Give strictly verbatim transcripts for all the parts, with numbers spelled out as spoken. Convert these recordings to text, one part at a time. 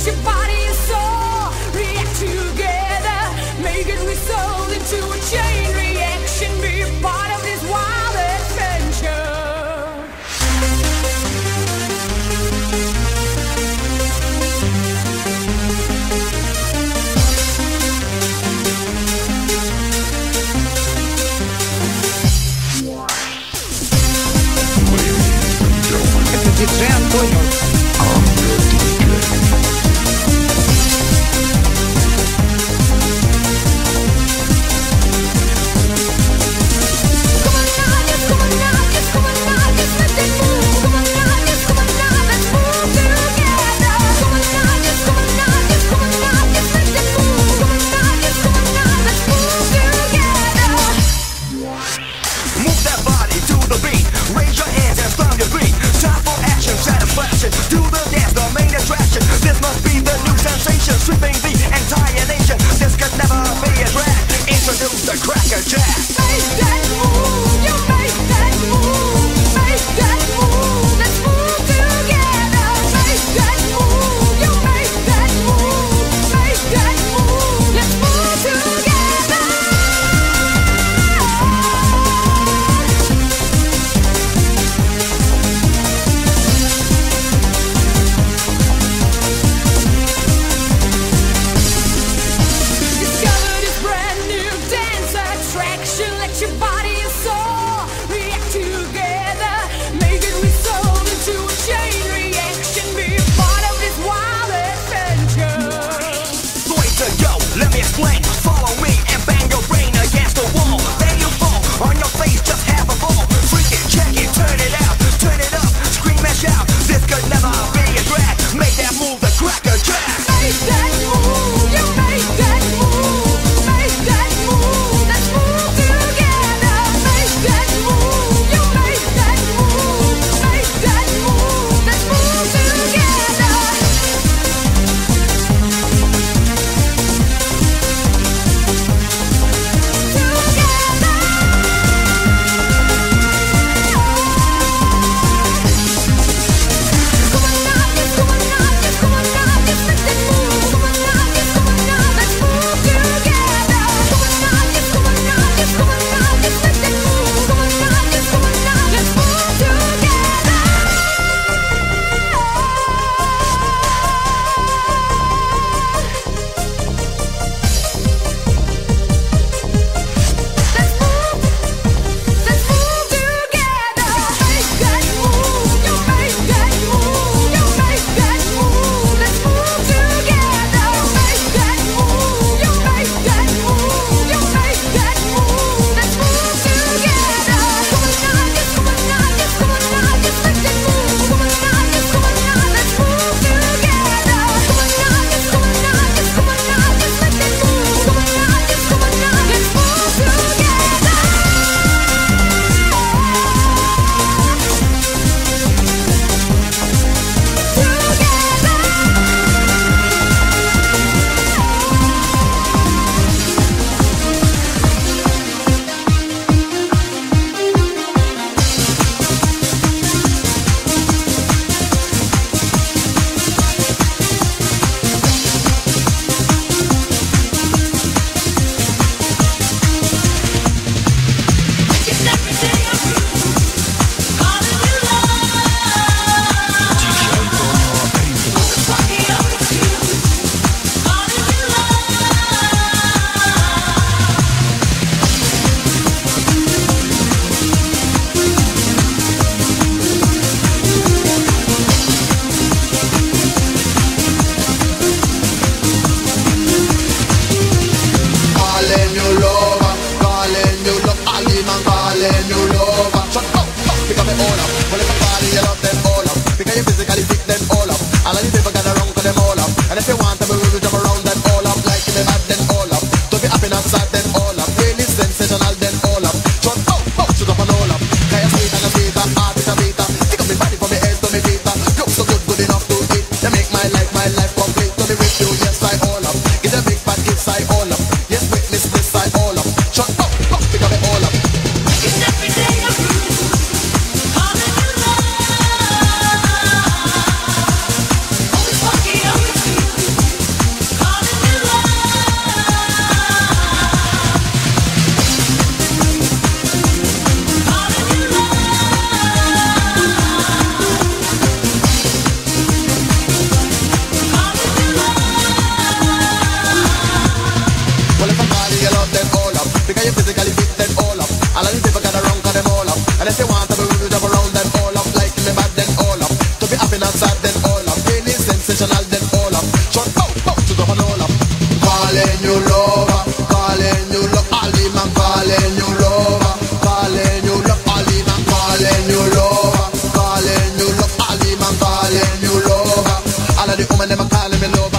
your body and soul react together. Make it result into a chain reaction. Be a part of this wild adventure. Это диджей Антонио. Move that body to the beat. Raise your hands and stomp your feet. Time for action, satisfaction. Do bad, then all up. To be happy and sad, then all up. Really sensational, then all up. Short out, out to the whole up. Calling you lover, calling you love, Ali man, calling you lover, calling you love, Ali man, calling you lover, calling you love, Ali man, calling you lover. All of the women them a calling me lover.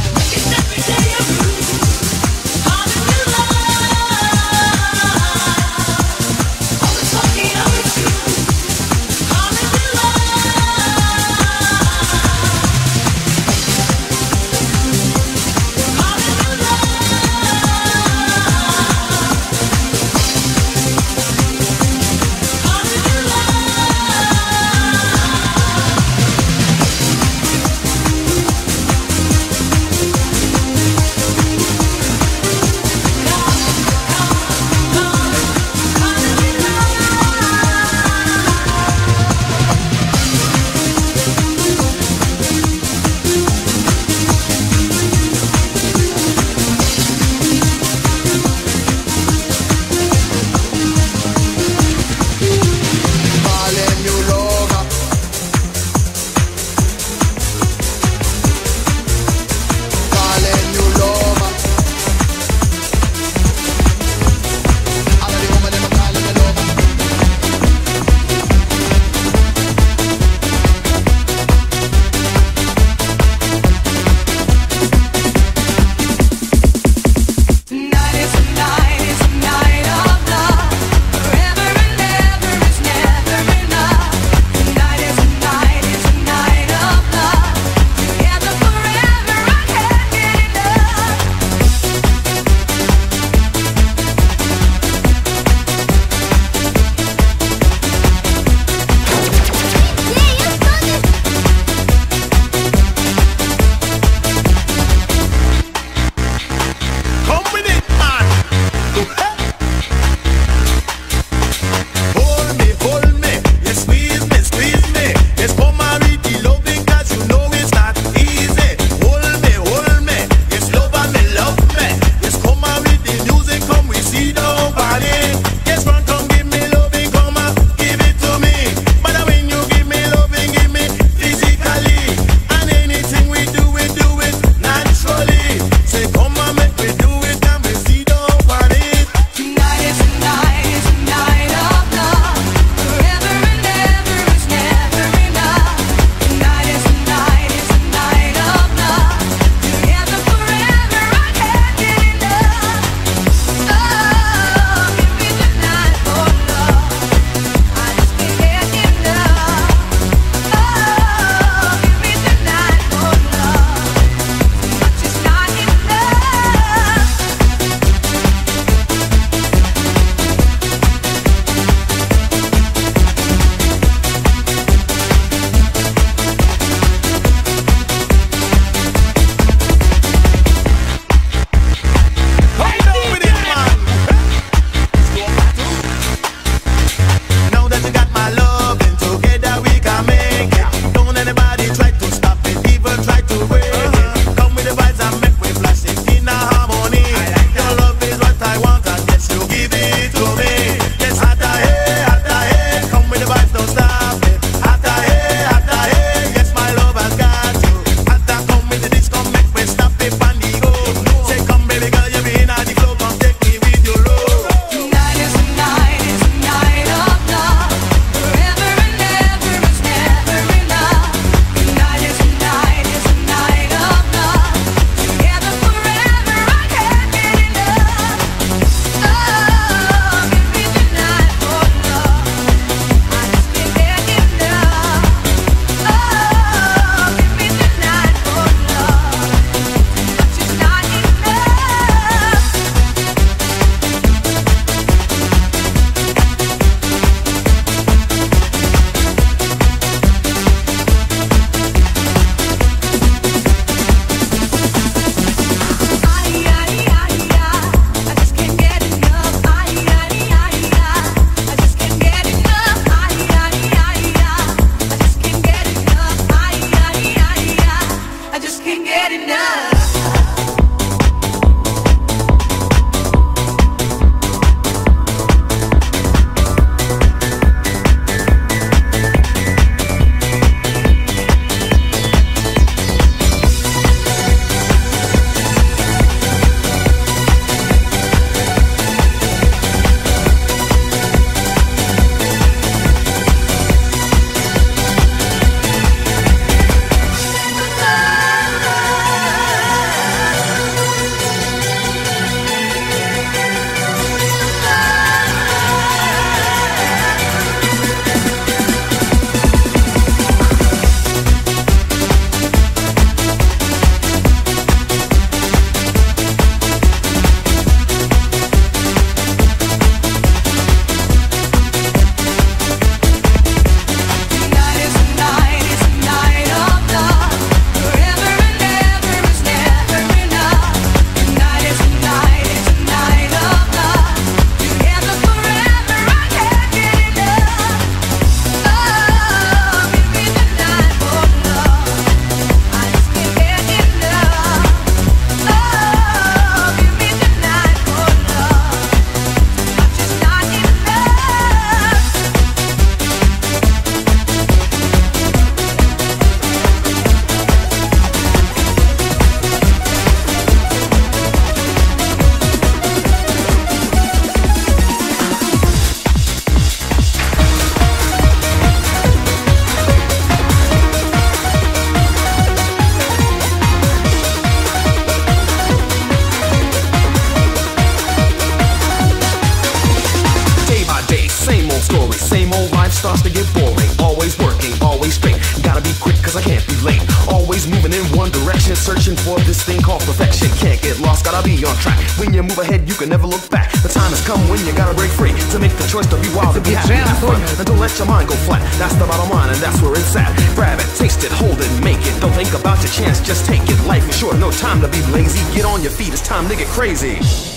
searching for this thing called perfection. Can't get lost, gotta be on track. When you move ahead, you can never look back. The time has come when you gotta break free to make the choice to be wild, to be happy, have fun, and don't let your mind go flat. That's the bottom line, and that's where it's at. Grab it, taste it, hold it, make it. Don't think about your chance, just take it. Life is short, no time to be lazy. Get on your feet, it's time to get crazy.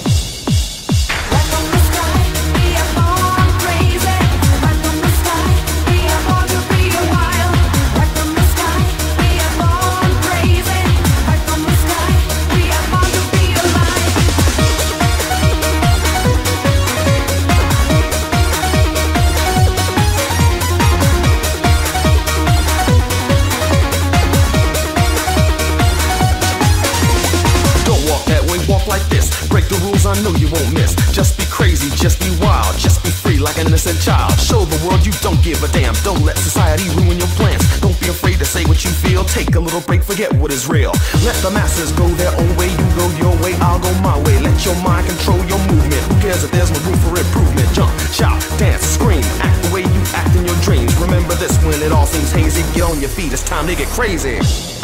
I know you won't miss. Just be crazy, just be wild, just be free like an innocent child. Show the world you don't give a damn. Don't let society ruin your plans. Don't be afraid to say what you feel. Take a little break, forget what is real. Let the masses go their own way. You go your way, I'll go my way. Let your mind control your movement. Who cares if there's no room for improvement? Jump, shout, dance, scream. Act the way you act in your dreams. Remember this when it all seems hazy. Get on your feet, it's time to get crazy.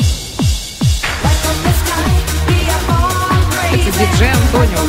Это диджей Антонио.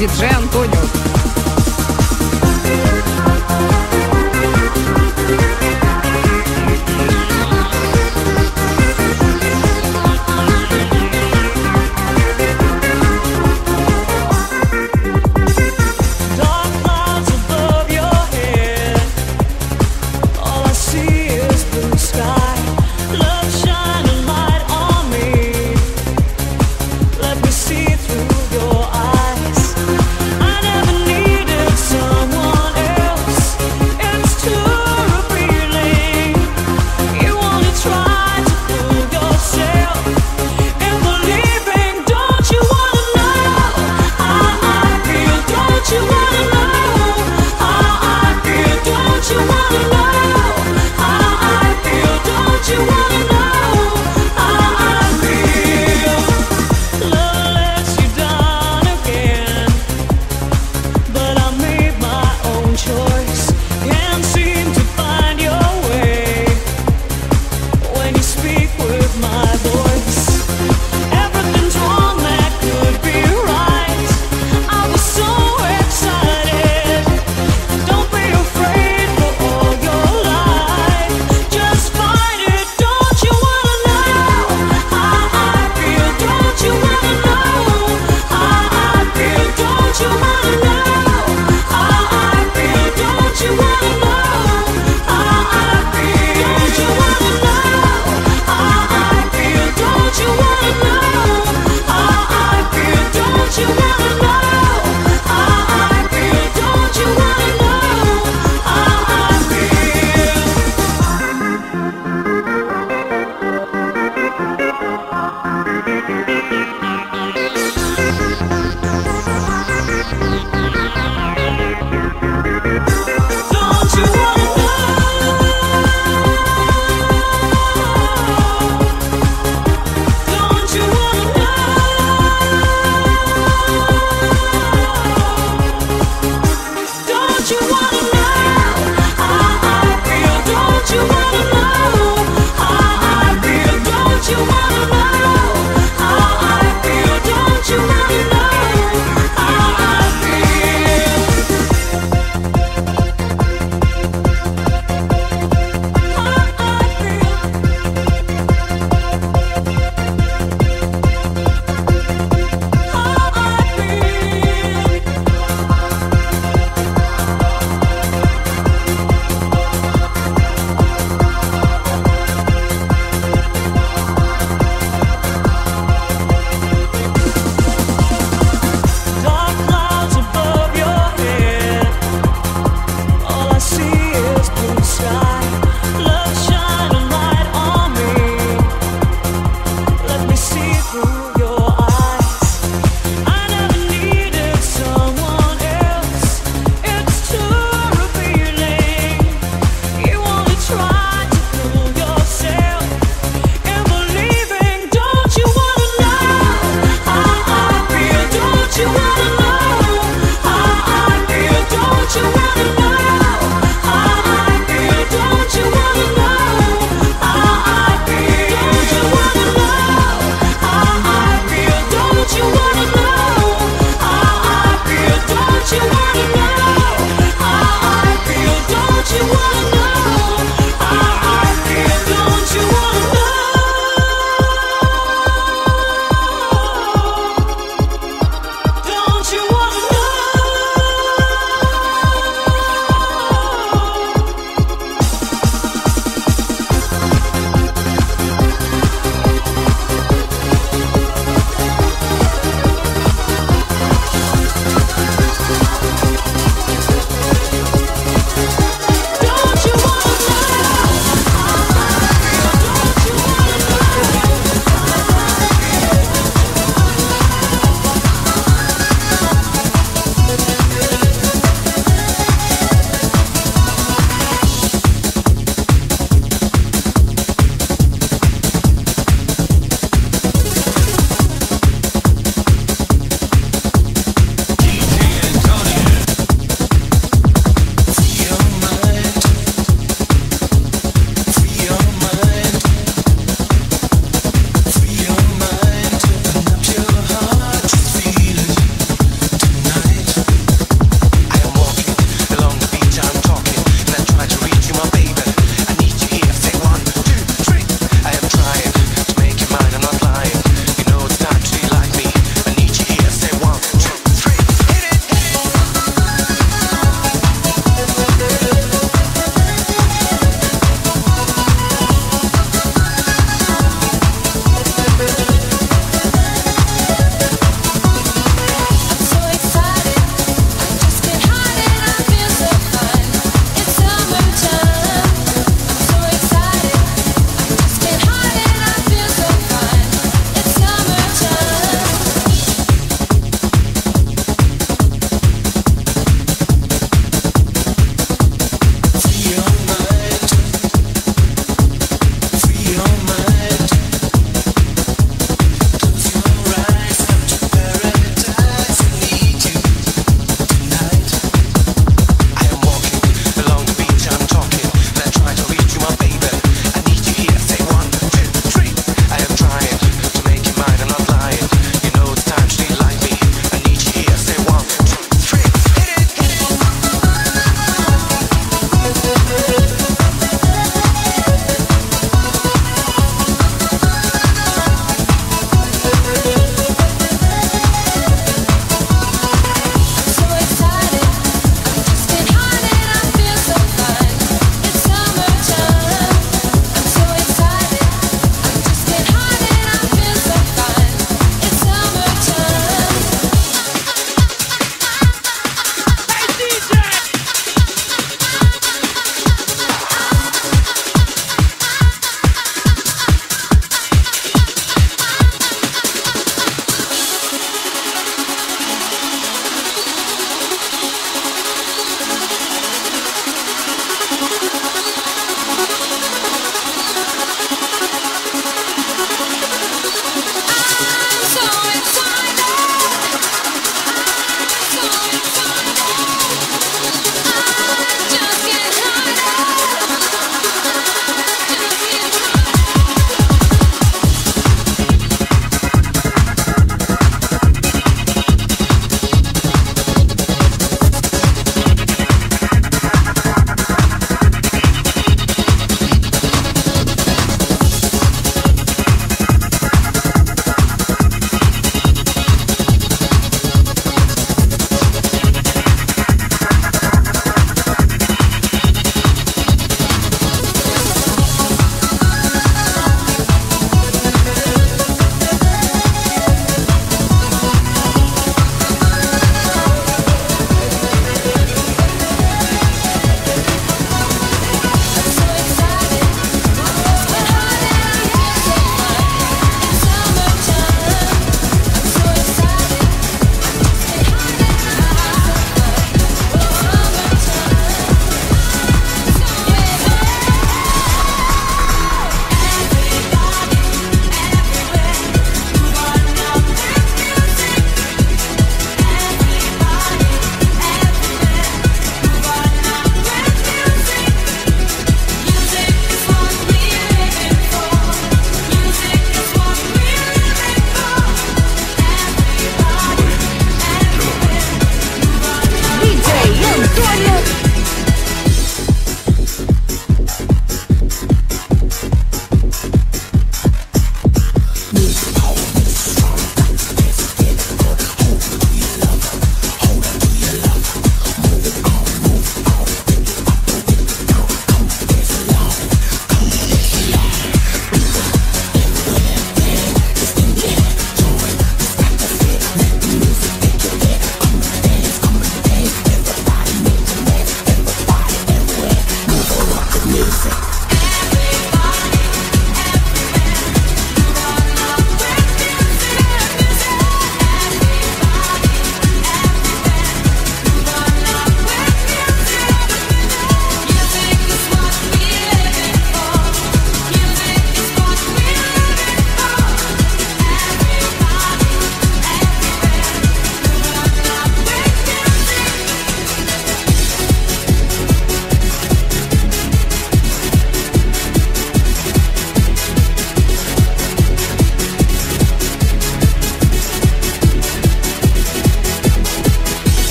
диджей Антонио. See through your eyes. I never knew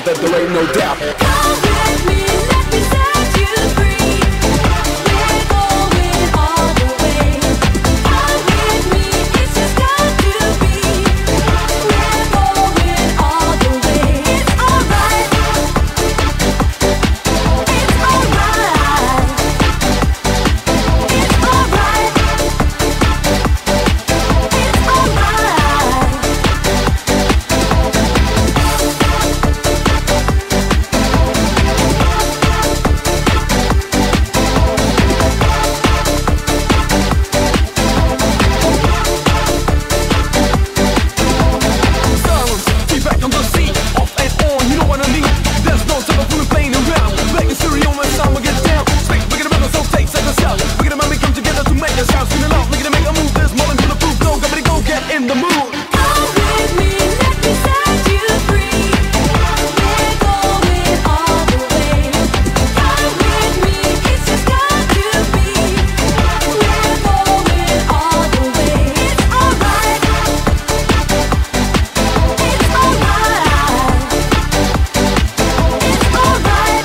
that there ain't no doubt. Come with me, let me set you free. We're going all the way. Come with me, it's just got to be. We're going all the way. It's alright. It's alright. It's alright. It's alright. Silence, be back on the scene. Off and on, you know what I mean. There's no time for playing around. Making stereo when sound will get down. Speak, look at the rhythm, so take set us out. Look at the mommy come together to make us sound. Sing it out, look at it make a move. There's more than bulletproof. Go, everybody go, get in the mood. Come with me, let me set you free. We're going all the way. Come with me, it's just got to be. We're going all the way. It's alright. It's alright. It's alright.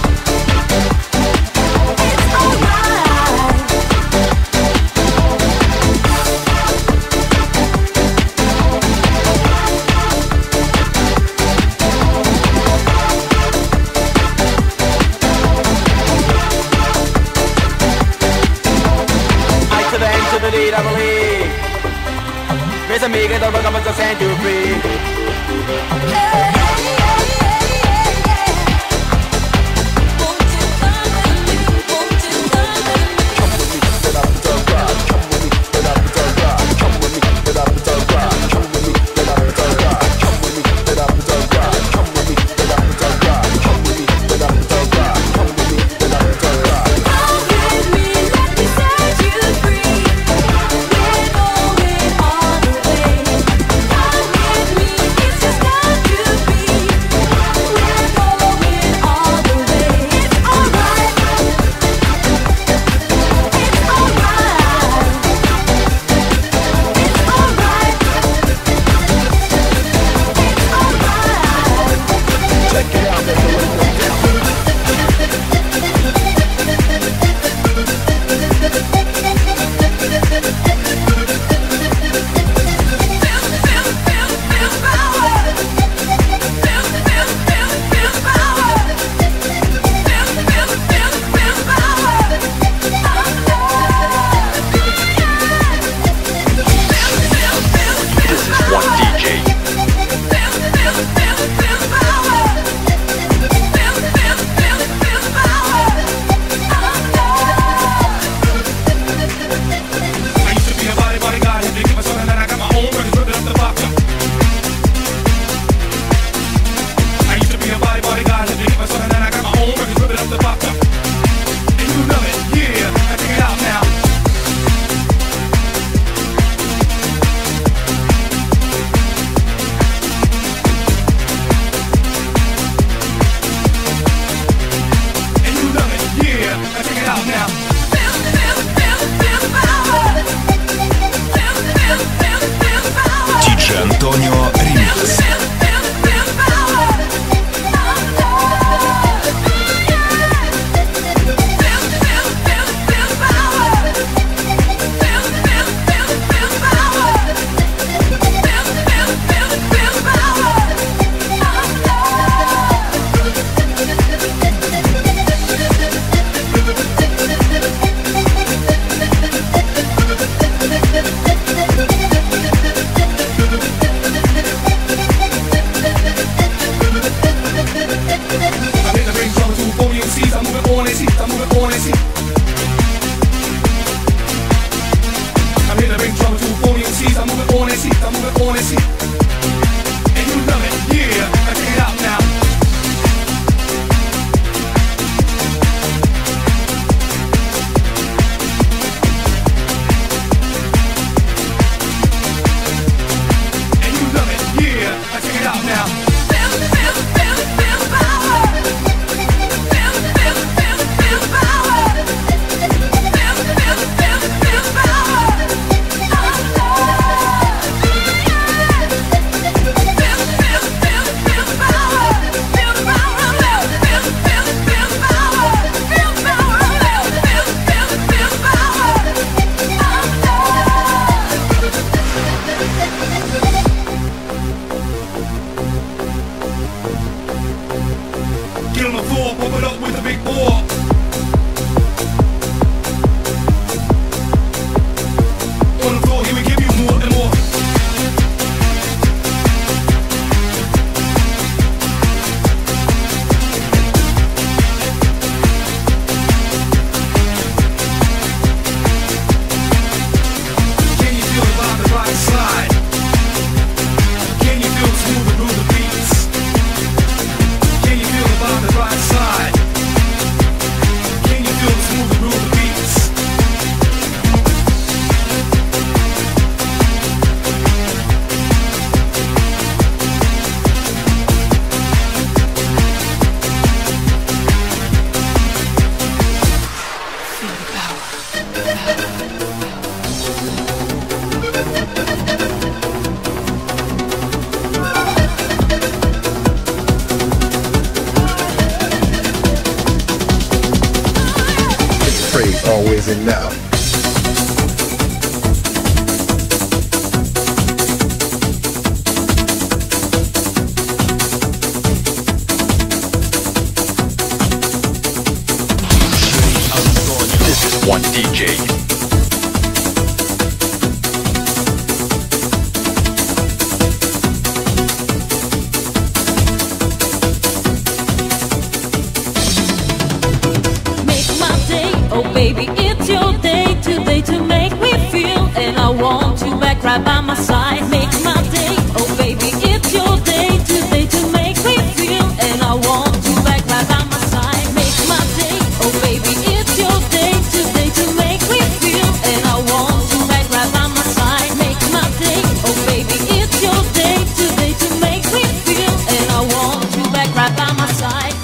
It's alright. I to the end to the lead, I believe. Raise a meager, the rug up to set you free. Won't you come with me? Won't you come with me? Come with me, get up the ride. Come with me, get up the ride. Come with me, get up the ride. Come with me, get up the ride. Come with me, get up the ride. Come with me, get up the ride. Come with me, get up the ride. Come with me, get up the ride. Come with me, let me set you free. We're going all the way. Come with me, it's just got to always and now. This is one D J. Oh baby, it's your day today to make me feel, and I want you back right by my side. Make my day, oh baby, it's your day today to make me feel, and I want you back right by my side. Make my day, oh baby, it's your day today to make me feel, and I want you back right by my side. Make my day, oh baby, it's your day today to make me feel, and I want you back right by my side.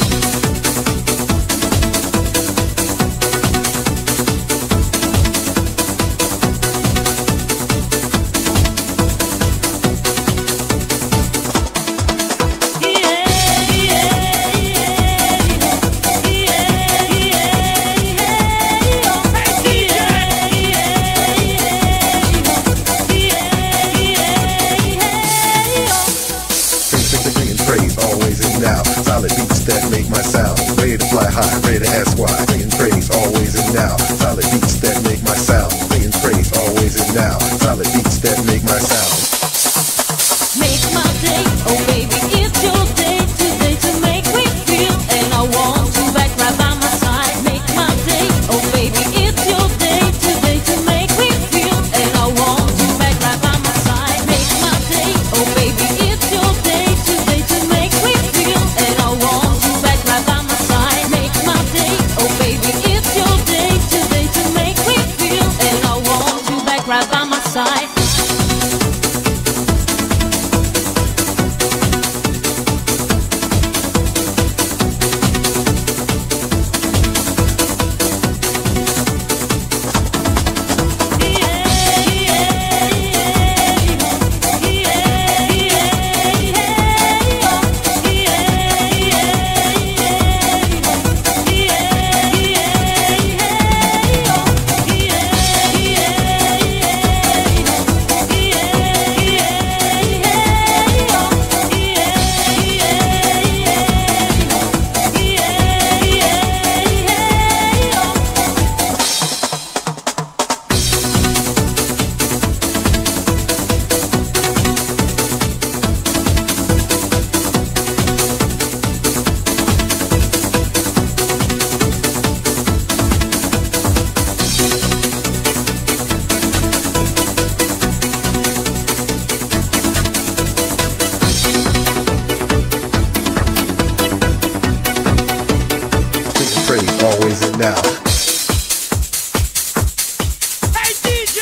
Solid beats that make my sound. Ready to fly high, ready to ask why. Singing praise always and now. Solid beats that make my sound. Singing praise always and now. Solid beats that make my sound. Make my day, oh baby, it's your day today to make me feel, and I want you back right by my side. Make my day, oh baby, it's your day today to make me feel, and I want you back right by my side. Make my day, oh baby, it's your day today to make me feel, and I want you back right by my side. Make my day, oh baby, it's your day today to make me feel, and I want you back right by my side. Praise always and now. Hey D J!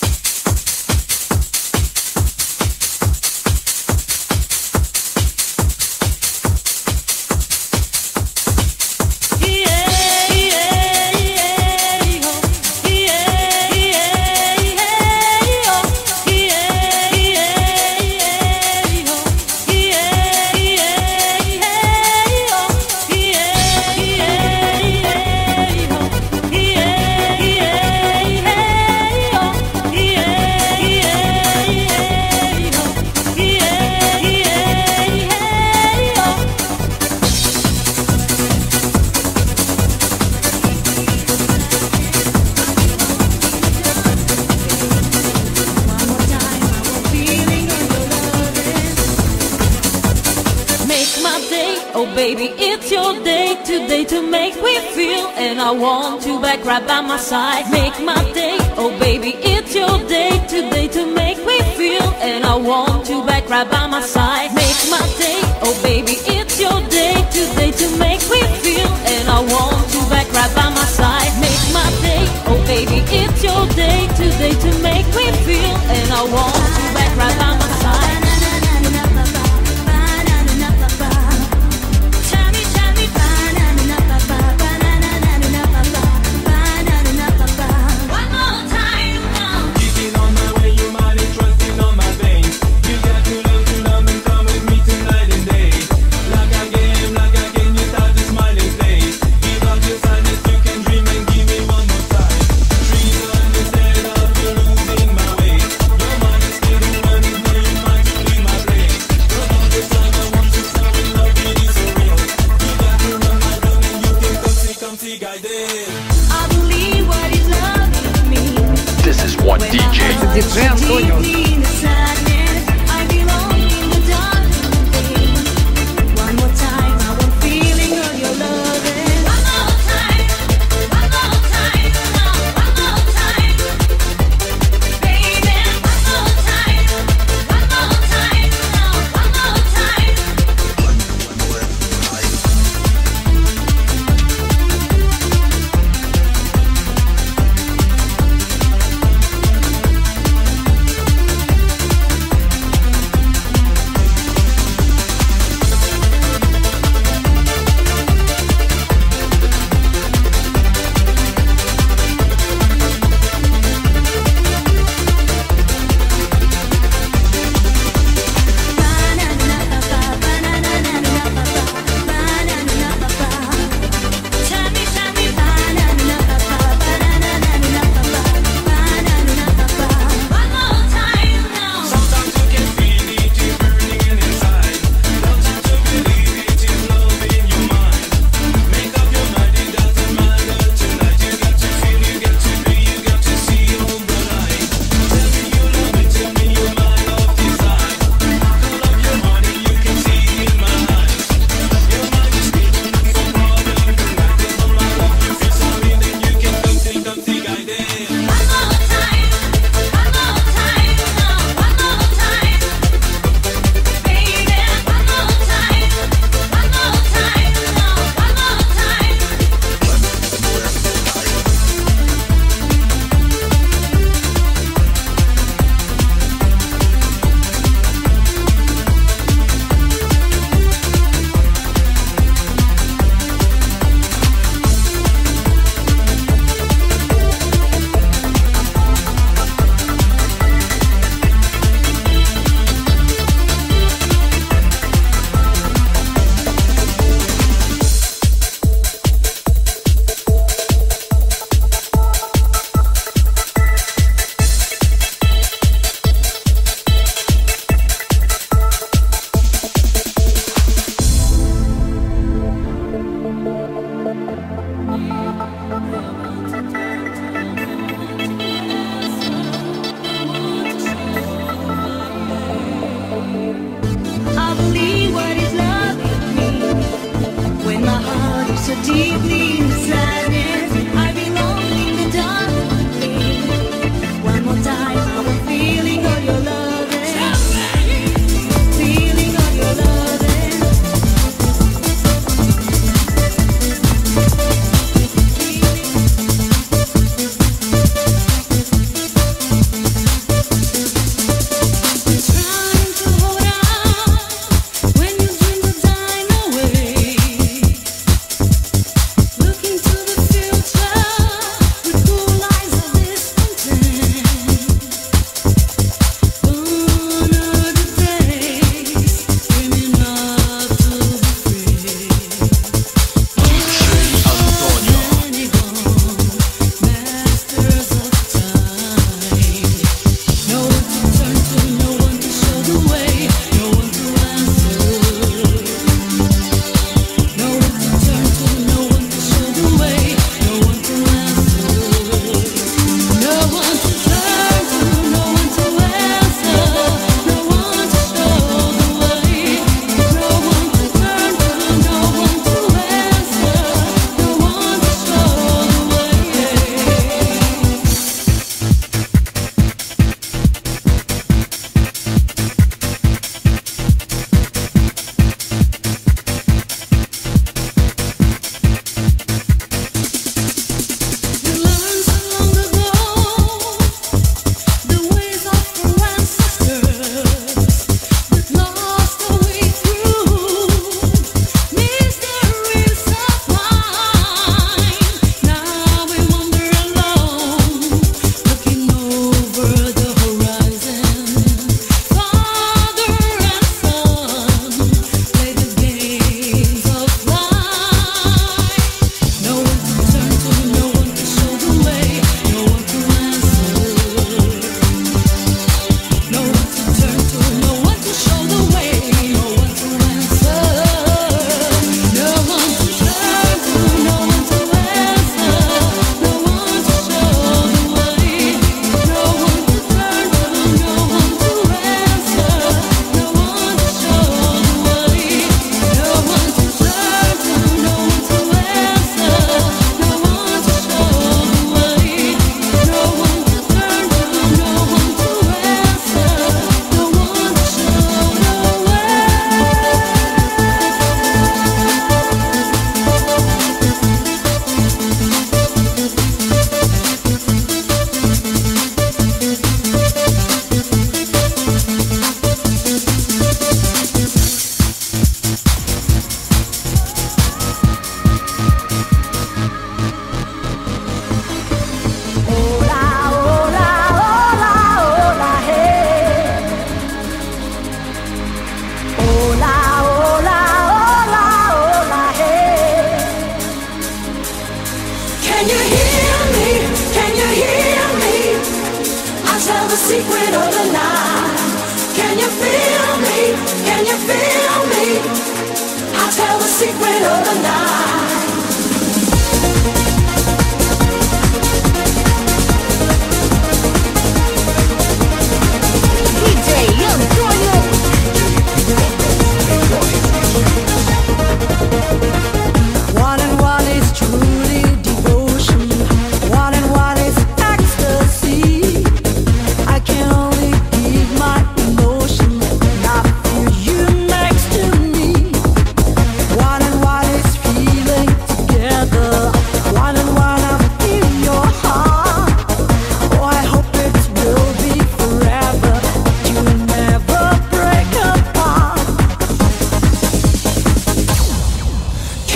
Oh baby, it's your day today to make me feel, and I want you back right by my side. Make my day, oh baby, it's your day today to make me feel, and I want you back right by my side. Make my day, oh baby, it's your day today to make me feel, and I want you back right by my side. Make my day, oh baby, it's your day today to make me feel, and I want you back right by my side. Like диджей Антонио. When you dream of dying away.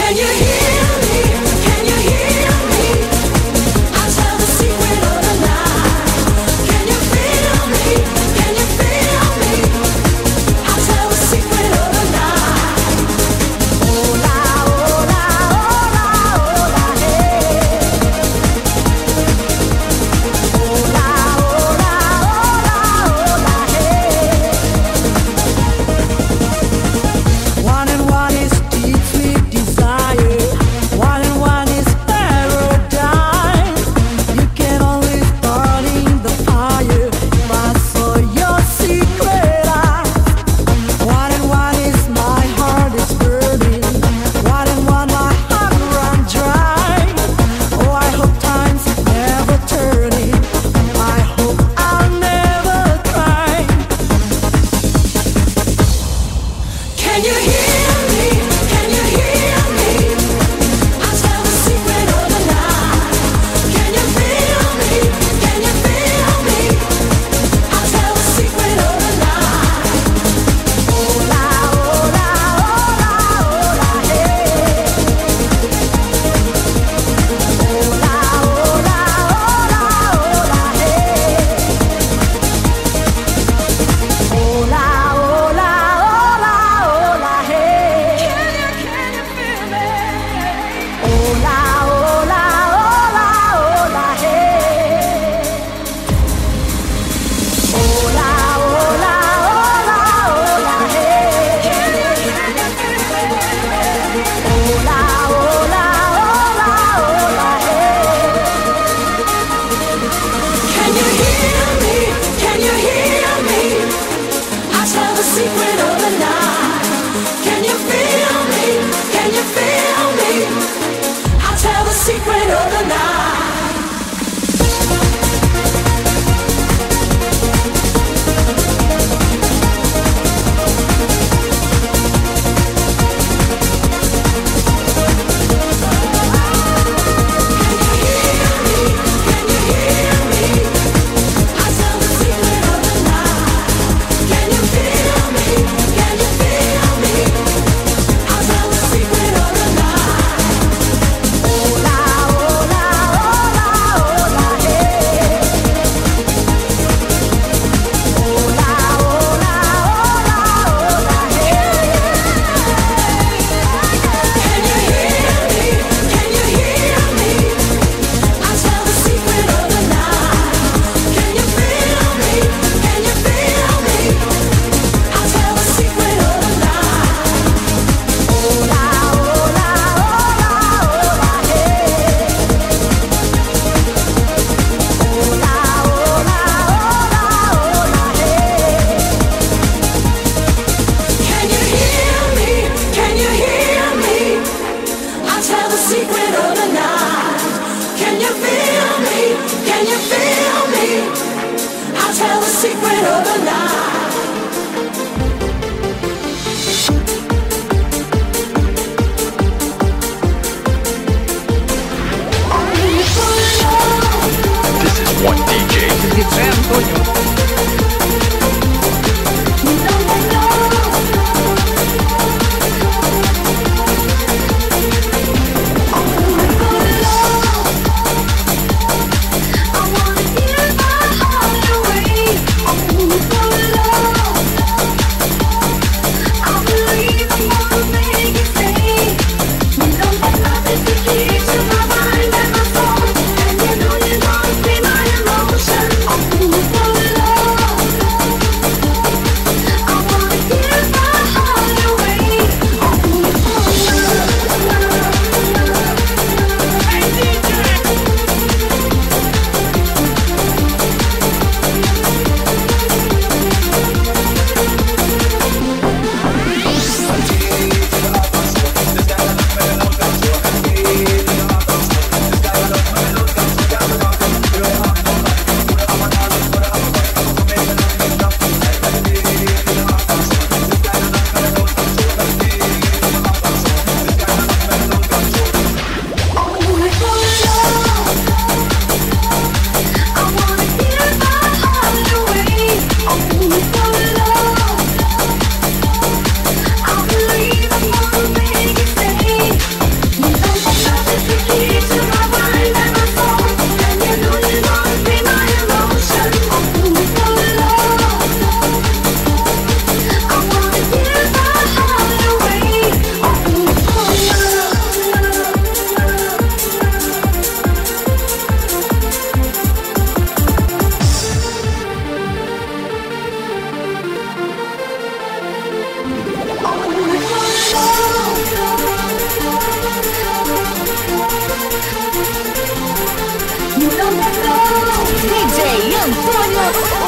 Can you hear me? Can you hear me? I tell the secret of the night. Can you feel me? Can you feel me? I tell the secret of the night. Hola, hola, hola, hola, hey. Hola, hola, hola, hola, hey. One and one is deep, sweet desire. One and one is paradise. You can always burn in the fire if I saw your secret eyes. One and one is my heart is burning. One and one my heart run dry. Oh, I hope time's never turning. I hope I'll never cry. Can you hear me? Can you hear me? I tell the secret of the night. Can you feel me? Can you feel me? I tell the secret of the night. Hola, hola, hola, hola, hey. Hola, hola, hola, hola, hey. Hola, hola, hola, hola, hey. Can you, can you feel me? Hola, hola, hola, hola, hey. Hola, hola, hola, hola, hey. Can you, can you feel me? Hola, hola, hola, hola, hey. Can you hear me? Can you hear me? I tell the secret of the night. Can you feel me? Can you feel me? I tell the secret of the night. Can you hear me? Can you hear me? I tell the secret of the night. Can you feel me? Can you feel me? I tell the secret of the night. This is one D J. диджей Антонио. I wanna give my heart away. Hey!